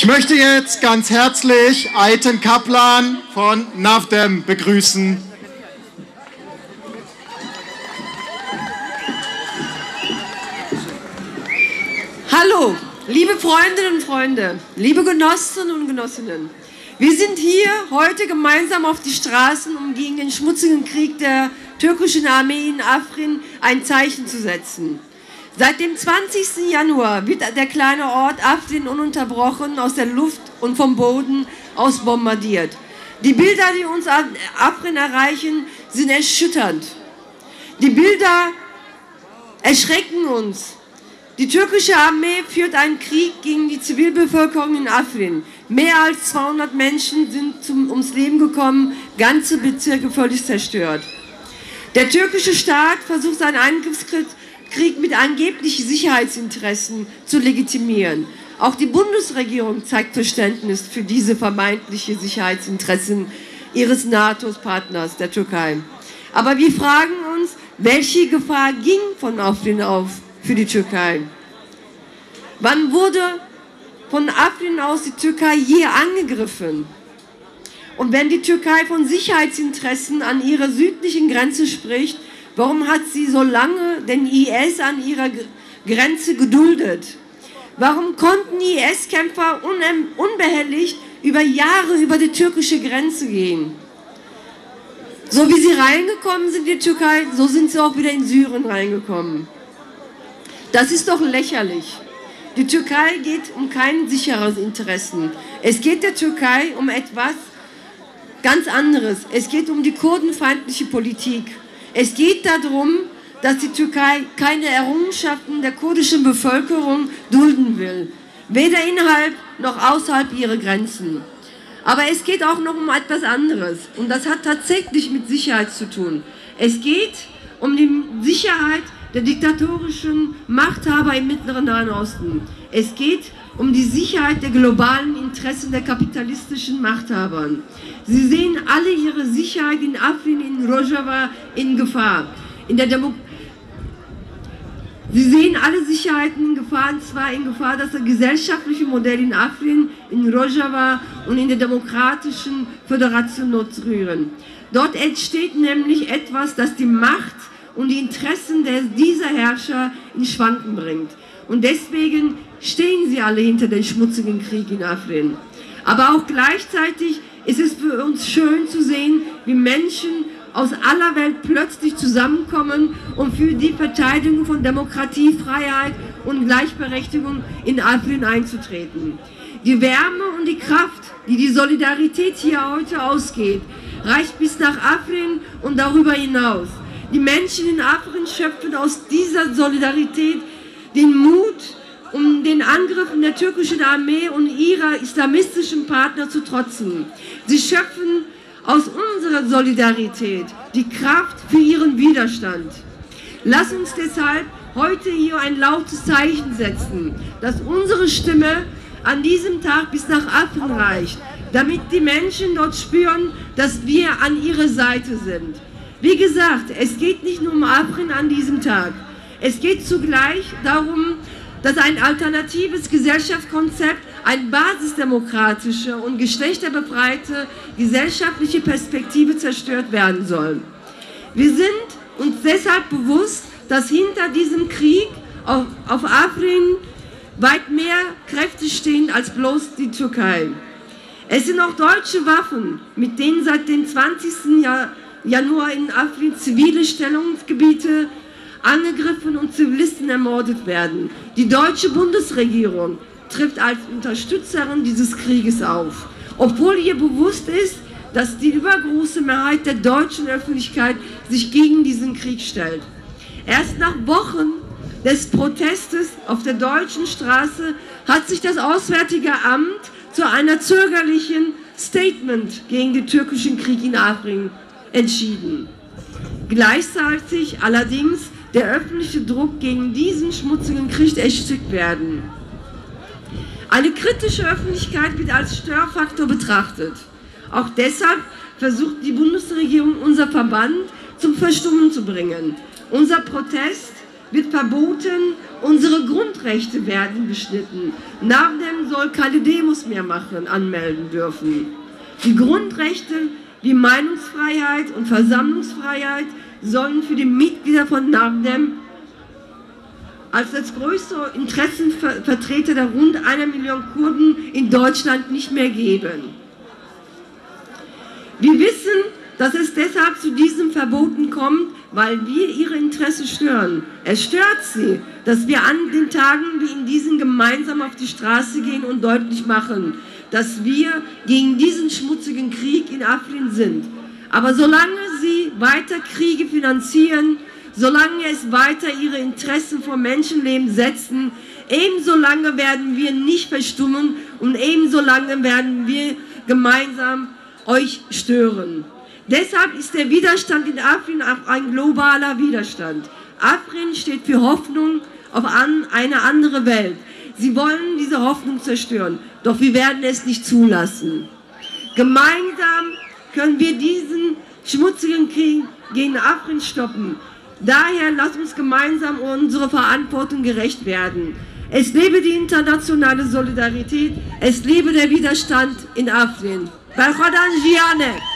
Ich möchte jetzt ganz herzlich Ayten Kaplan von NAFDEM begrüßen. Hallo, liebe Freundinnen und Freunde, liebe Genossinnen und Genossinnen. Wir sind hier heute gemeinsam auf die Straßen, um gegen den schmutzigen Krieg der türkischen Armee in Afrin ein Zeichen zu setzen. Seit dem 20. Januar wird der kleine Ort Afrin ununterbrochen aus der Luft und vom Boden aus bombardiert. Die Bilder, die uns Afrin erreichen, sind erschütternd. Die Bilder erschrecken uns. Die türkische Armee führt einen Krieg gegen die Zivilbevölkerung in Afrin. Mehr als 200 Menschen sind ums Leben gekommen, ganze Bezirke völlig zerstört. Der türkische Staat versucht seinen Angriffskrieg mit angeblichen Sicherheitsinteressen zu legitimieren. Auch die Bundesregierung zeigt Verständnis für diese vermeintlichen Sicherheitsinteressen ihres NATO-Partners, der Türkei. Aber wir fragen uns, welche Gefahr ging von Afrin auf für die Türkei? Wann wurde von Afrin aus die Türkei je angegriffen? Und wenn die Türkei von Sicherheitsinteressen an ihrer südlichen Grenze spricht, warum hat sie so lange den IS an ihrer Grenze geduldet? Warum konnten IS-Kämpfer unbehelligt über Jahre über die türkische Grenze gehen? So wie sie reingekommen sind in die Türkei, so sind sie auch wieder in Syrien reingekommen. Das ist doch lächerlich. Die Türkei geht um kein sicheres Interessen. Es geht der Türkei um etwas ganz anderes. Es geht um die kurdenfeindliche Politik. Es geht darum, dass die Türkei keine Errungenschaften der kurdischen Bevölkerung dulden will. Weder innerhalb noch außerhalb ihrer Grenzen. Aber es geht auch noch um etwas anderes. Und das hat tatsächlich mit Sicherheit zu tun. Es geht um die Sicherheit der diktatorischen Machthaber im Mittleren Nahen Osten. Es geht um die Sicherheit der globalen Interessen der kapitalistischen Machthaber. Sie sehen alle ihre Sicherheit in Afrin, in Rojava in Gefahr. Sie sehen alle Sicherheiten in Gefahr, und zwar in Gefahr, dass das gesellschaftliche Modell in Afrin, in Rojava und in der demokratischen Föderation Nordsyrien. Dort entsteht nämlich etwas, das die Macht und die Interessen dieser Herrscher in Schwanken bringt. Und deswegen stehen sie alle hinter dem schmutzigen Krieg in Afrin. Aber auch gleichzeitig ist es für uns schön zu sehen, wie Menschen aus aller Welt plötzlich zusammenkommen, um für die Verteidigung von Demokratie, Freiheit und Gleichberechtigung in Afrin einzutreten. Die Wärme und die Kraft, die die Solidarität hier heute ausgeht, reicht bis nach Afrin und darüber hinaus. Die Menschen in Afrin schöpfen aus dieser Solidarität den Mut, um den Angriffen der türkischen Armee und ihrer islamistischen Partner zu trotzen. Sie schöpfen aus unserer Solidarität die Kraft für ihren Widerstand. Lass uns deshalb heute hier ein lautes Zeichen setzen, dass unsere Stimme an diesem Tag bis nach Afrin reicht, damit die Menschen dort spüren, dass wir an ihrer Seite sind. Wie gesagt, es geht nicht nur um Afrin an diesem Tag. Es geht zugleich darum, dass ein alternatives Gesellschaftskonzept, eine basisdemokratische und geschlechterbefreite gesellschaftliche Perspektive zerstört werden soll. Wir sind uns deshalb bewusst, dass hinter diesem Krieg auf Afrin weit mehr Kräfte stehen als bloß die Türkei. Es sind auch deutsche Waffen, mit denen seit dem 20. Januar in Afrin zivile Stellungsgebiete angegriffen und Zivilisten ermordet werden. Die deutsche Bundesregierung tritt als Unterstützerin dieses Krieges auf, obwohl ihr bewusst ist, dass die übergroße Mehrheit der deutschen Öffentlichkeit sich gegen diesen Krieg stellt. Erst nach Wochen des Protestes auf der deutschen Straße hat sich das Auswärtige Amt zu einer zögerlichen Statement gegen den türkischen Krieg in Afrin entschieden. Gleichzeitig allerdings der öffentliche Druck gegen diesen schmutzigen Krieg erstickt werden. Eine kritische Öffentlichkeit wird als Störfaktor betrachtet. Auch deshalb versucht die Bundesregierung, unser Verband zum Verstummen zu bringen. Unser Protest wird verboten Unsere Grundrechte werden beschnitten. Navdem soll keine Demos mehr anmelden dürfen. Die Grundrechte wie Meinungsfreiheit und Versammlungsfreiheit sollen für die Mitglieder von Navdem als das größte Interessenvertreter der rund 1 Million Kurden in Deutschland nicht mehr geben. Wir wissen, dass es deshalb zu diesen Verboten kommt, weil wir ihre Interessen stören. Es stört sie, dass wir an den Tagen wie in diesen gemeinsam auf die Straße gehen und deutlich machen, dass wir gegen diesen schmutzigen Krieg in Afrin sind. Aber solange sie weiter Kriege finanzieren, solange es weiter ihre Interessen vor Menschenleben setzen, ebenso lange werden wir nicht verstummen und ebenso lange werden wir gemeinsam euch stören. Deshalb ist der Widerstand in Afrin auch ein globaler Widerstand. Afrin steht für Hoffnung auf eine andere Welt. Sie wollen diese Hoffnung zerstören, doch wir werden es nicht zulassen. Gemeinsam können wir diesen schmutzigen Krieg gegen Afrin stoppen. Daher lasst uns gemeinsam unserer Verantwortung gerecht werden. Es lebe die internationale Solidarität, es lebe der Widerstand in Afrin. Barkhadan Jiane!